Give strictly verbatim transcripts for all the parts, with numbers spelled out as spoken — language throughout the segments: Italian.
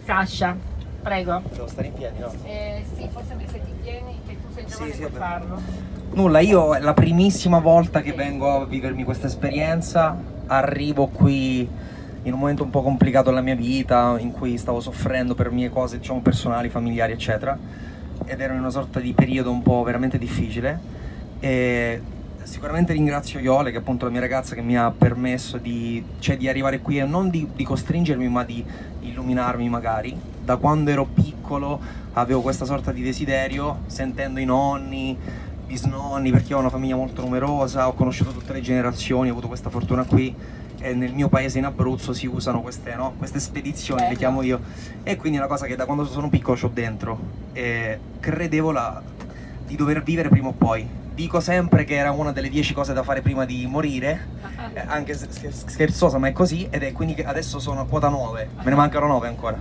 Sasha, prego. Devo stare in piedi, no? Eh, sì, forse se ti tieni, che tu sei giovane, Sì, sì, puoi vabbè. farlo. Nulla, io è la primissima volta che vengo a vivermi questa esperienza, arrivo qui in un momento un po' complicato della mia vita, in cui stavo soffrendo per mie cose, diciamo, personali, familiari, eccetera, ed ero in una sorta di periodo un po' veramente difficile. E sicuramente ringrazio Iole, che è appunto la mia ragazza, che mi ha permesso di, cioè, di arrivare qui e non di, di costringermi, ma di illuminarmi magari. Da quando ero piccolo avevo questa sorta di desiderio, sentendo i nonni, bisnonni, perché ho una famiglia molto numerosa, ho conosciuto tutte le generazioni, ho avuto questa fortuna qui, e nel mio paese in Abruzzo si usano queste, no? Queste spedizioni, le chiamo io, e quindi è una cosa che da quando sono piccolo c'ho dentro, e credevo la, di dover vivere prima o poi. Dico sempre che era una delle dieci cose da fare prima di morire, eh, anche scherzosa, ma è così, ed è quindi che adesso sono a quota nove, me ne mancano nove ancora.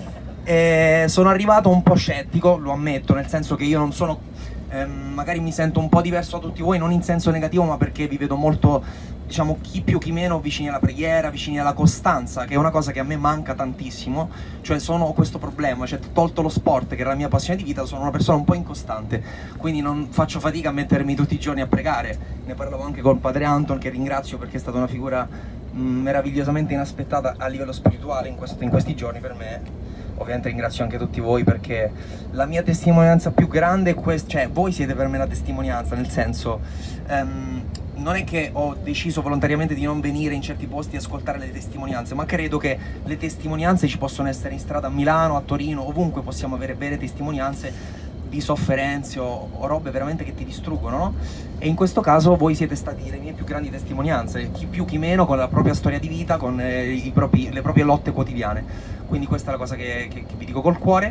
E sono arrivato un po' scettico, lo ammetto, nel senso che io non sono, ehm, magari mi sento un po' diverso da tutti voi, non in senso negativo, ma perché vi vedo molto, diciamo, chi più chi meno vicini alla preghiera, vicini alla costanza, che è una cosa che a me manca tantissimo. Cioè sono ho questo problema, cioè tolto lo sport che era la mia passione di vita, sono una persona un po' incostante, quindi non faccio fatica a mettermi tutti i giorni a pregare. Ne parlavo anche col padre Anton, che ringrazio perché è stata una figura mh, meravigliosamente inaspettata a livello spirituale in, questo, in questi giorni per me. Ovviamente ringrazio anche tutti voi, perché la mia testimonianza più grande è questa, cioè voi siete per me la testimonianza, nel senso, um, non è che ho deciso volontariamente di non venire in certi posti e ascoltare le testimonianze, ma credo che le testimonianze ci possono essere in strada a Milano, a Torino, ovunque possiamo avere vere testimonianze di sofferenze o, o robe veramente che ti distruggono, no? E in questo caso voi siete stati le mie più grandi testimonianze, chi più chi meno, con la propria storia di vita, con eh, i propri, le proprie lotte quotidiane. Quindi questa è la cosa che, che, che vi dico col cuore.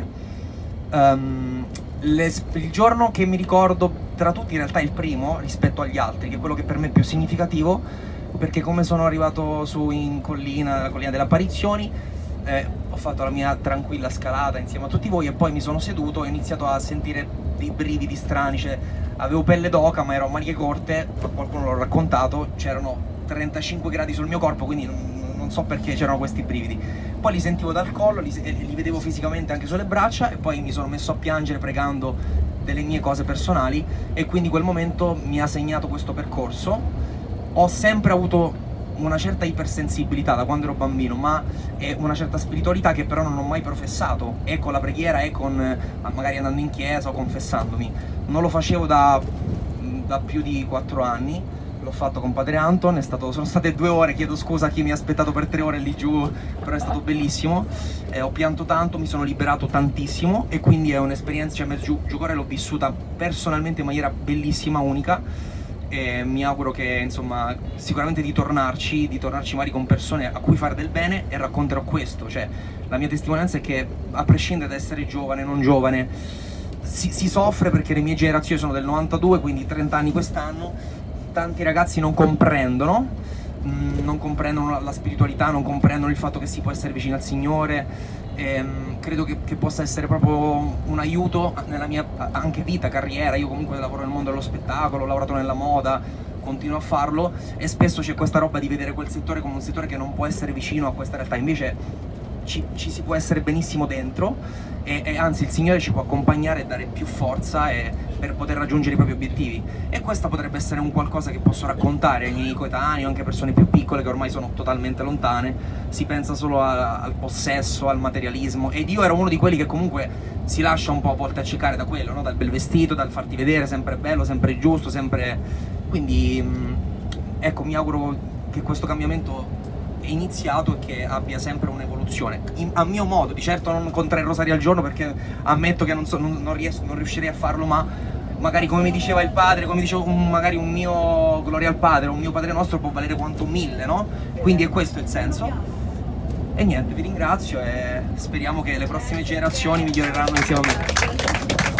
Um, le, il giorno che mi ricordo tra tutti in realtà è il primo rispetto agli altri, che è quello che per me è più significativo, perché come sono arrivato su in collina, la collina delle apparizioni, eh, ho fatto la mia tranquilla scalata insieme a tutti voi e poi mi sono seduto e ho iniziato a sentire dei brividi strani, cioè avevo pelle d'oca ma ero a maniche corte, qualcuno l'ho raccontato, c'erano trentacinque gradi sul mio corpo, quindi non, non so perché c'erano questi brividi. Poi li sentivo dal collo, li, li vedevo fisicamente anche sulle braccia, e poi mi sono messo a piangere pregando delle mie cose personali, e quindi quel momento mi ha segnato questo percorso. Ho sempre avuto una certa ipersensibilità da quando ero bambino, ma è una certa spiritualità che però non ho mai professato, e con la preghiera e con magari andando in chiesa o confessandomi. Non lo facevo da, da più di quattro anni, l'ho fatto con padre Anton, è stato, sono state due ore, chiedo scusa a chi mi ha aspettato per tre ore lì giù, però è stato bellissimo, eh, ho pianto tanto, mi sono liberato tantissimo, e quindi è un'esperienza, cioè Medjugorje l'ho vissuta personalmente in maniera bellissima, unica, e mi auguro che, insomma, sicuramente di tornarci, di tornarci magari con persone a cui fare del bene, e racconterò questo, cioè la mia testimonianza è che a prescindere da essere giovane, non giovane, si, si soffre, perché le mie generazioni sono del novantadue, quindi trenta anni quest'anno, tanti ragazzi non comprendono, mh, non comprendono la, la spiritualità, non comprendono il fatto che si può essere vicino al Signore. Ehm, credo che, che possa essere proprio un aiuto nella mia anche vita, carriera. Io comunque lavoro nel mondo dello spettacolo, ho lavorato nella moda, continuo a farlo, e spesso c'è questa roba di vedere quel settore come un settore che non può essere vicino a questa realtà. Invece ci, ci si può essere benissimo dentro, e, e anzi il Signore ci può accompagnare e dare più forza e, per poter raggiungere i propri obiettivi. E questa potrebbe essere un qualcosa che posso raccontare ai miei coetanei o anche persone più piccole che ormai sono totalmente lontane. Si pensa solo a, al possesso, al materialismo, ed io ero uno di quelli che comunque si lascia un po' a volte accecare da quello, no? Dal bel vestito, dal farti vedere sempre bello, sempre giusto, sempre... Quindi ecco, mi auguro che questo cambiamento è iniziato e che abbia sempre un'evoluzione, a mio modo. Di certo non con tre rosari al giorno, perché ammetto che non, so, non, non, riesco, non riuscirei a farlo, ma magari, come mi diceva il padre, come dicevo, un, magari un mio Gloria al Padre, un mio Padre Nostro può valere quanto mille, no? Quindi è questo il senso. E niente, vi ringrazio e speriamo che le prossime generazioni miglioreranno insieme a me.